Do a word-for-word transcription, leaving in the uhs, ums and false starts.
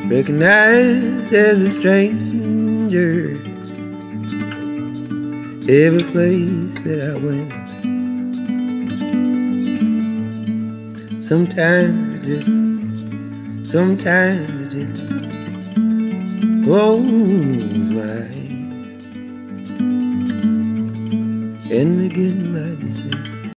recognized as a stranger every place that I went. Sometimes I just, sometimes I just close my eyes and begin my descent.